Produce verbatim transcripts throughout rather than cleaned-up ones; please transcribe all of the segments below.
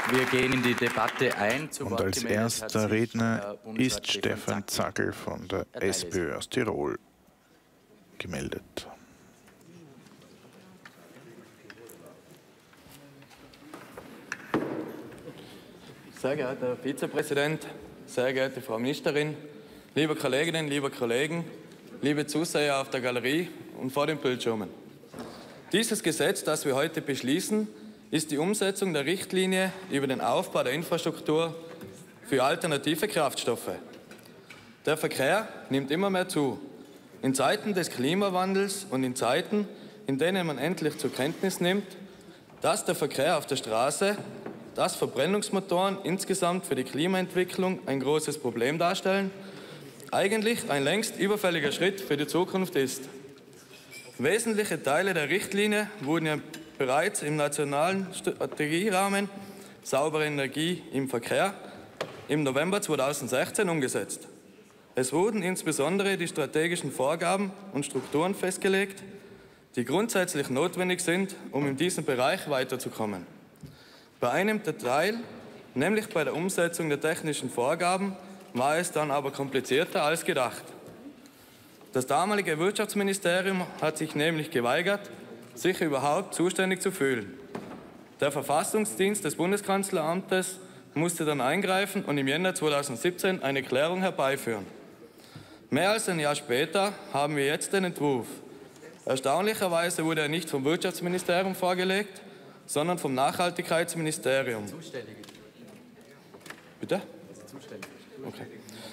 Wir gehen in die Debatte ein. Zu Und als erster Redner ist Stefan Zackel von der SPÖ aus Tirol gemeldet. Sehr geehrter Herr Vizepräsident, sehr geehrte Frau Ministerin, liebe Kolleginnen, liebe Kollegen, liebe Zuseher auf der Galerie und vor den Bildschirmen. Dieses Gesetz, das wir heute beschließen, ist die Umsetzung der Richtlinie über den Aufbau der Infrastruktur für alternative Kraftstoffe. Der Verkehr nimmt immer mehr zu. In Zeiten des Klimawandels und in Zeiten, in denen man endlich zur Kenntnis nimmt, dass der Verkehr auf der Straße, dass Verbrennungsmotoren insgesamt für die Klimaentwicklung ein großes Problem darstellen, eigentlich ein längst überfälliger Schritt für die Zukunft ist. Wesentliche Teile der Richtlinie wurden ja bereits im nationalen Strategierahmen Saubere Energie im Verkehr im November zweitausendsechzehn umgesetzt. Es wurden insbesondere die strategischen Vorgaben und Strukturen festgelegt, die grundsätzlich notwendig sind, um in diesem Bereich weiterzukommen. Bei einem Detail, nämlich bei der Umsetzung der technischen Vorgaben, war es dann aber komplizierter als gedacht. Das damalige Wirtschaftsministerium hat sich nämlich geweigert, sich überhaupt zuständig zu fühlen. Der Verfassungsdienst des Bundeskanzleramtes musste dann eingreifen und im Jänner zweitausendsiebzehn eine Klärung herbeiführen. Mehr als ein Jahr später haben wir jetzt den Entwurf. Erstaunlicherweise wurde er nicht vom Wirtschaftsministerium vorgelegt, sondern vom Nachhaltigkeitsministerium. Bitte? Okay.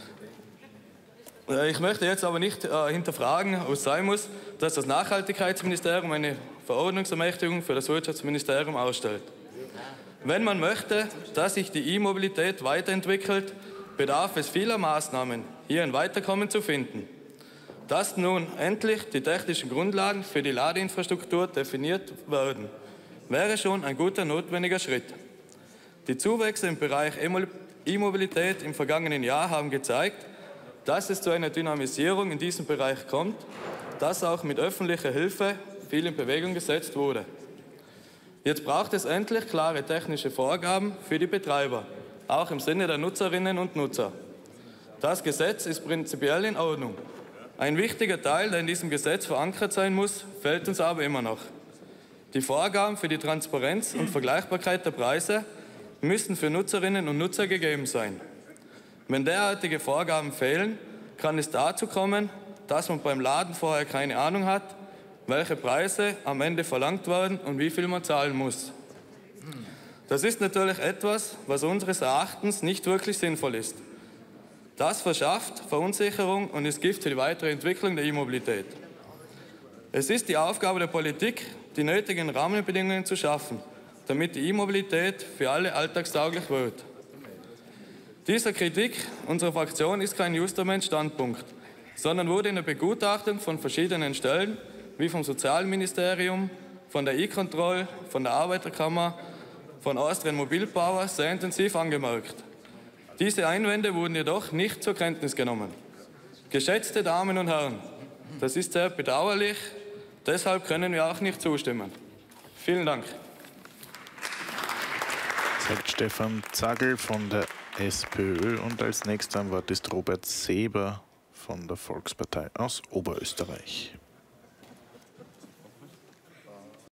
Ich möchte jetzt aber nicht äh, hinterfragen, ob es sein muss, dass das Nachhaltigkeitsministerium eine Verordnungsermächtigung für das Wirtschaftsministerium ausstellt. Wenn man möchte, dass sich die E-Mobilität weiterentwickelt, bedarf es vieler Maßnahmen, hier ein Weiterkommen zu finden. Dass nun endlich die technischen Grundlagen für die Ladeinfrastruktur definiert werden, wäre schon ein guter, notwendiger Schritt. Die Zuwächse im Bereich E-Mobilität im vergangenen Jahr haben gezeigt, dass es zu einer Dynamisierung in diesem Bereich kommt, dass auch mit öffentlicher Hilfe viel in Bewegung gesetzt wurde. Jetzt braucht es endlich klare technische Vorgaben für die Betreiber, auch im Sinne der Nutzerinnen und Nutzer. Das Gesetz ist prinzipiell in Ordnung. Ein wichtiger Teil, der in diesem Gesetz verankert sein muss, fehlt uns aber immer noch. Die Vorgaben für die Transparenz und Vergleichbarkeit der Preise müssen für Nutzerinnen und Nutzer gegeben sein. Wenn derartige Vorgaben fehlen, kann es dazu kommen, dass man beim Laden vorher keine Ahnung hat, welche Preise am Ende verlangt werden und wie viel man zahlen muss. Das ist natürlich etwas, was unseres Erachtens nicht wirklich sinnvoll ist. Das verschafft Verunsicherung und ist Gift für die weitere Entwicklung der E-Mobilität. Es ist die Aufgabe der Politik, die nötigen Rahmenbedingungen zu schaffen, damit die E-Mobilität für alle alltagstauglich wird. Dieser Kritik unserer Fraktion ist kein Justament-Standpunkt, sondern wurde in der Begutachtung von verschiedenen Stellen, wie vom Sozialministerium, von der E-Control, von der Arbeiterkammer, von Austrian Mobilpower sehr intensiv angemerkt. Diese Einwände wurden jedoch nicht zur Kenntnis genommen. Geschätzte Damen und Herren, das ist sehr bedauerlich, deshalb können wir auch nicht zustimmen. Vielen Dank. Sagt Stefan Zackel von der SPÖ und als nächster am Wort ist Robert Seber von der Volkspartei aus Oberösterreich.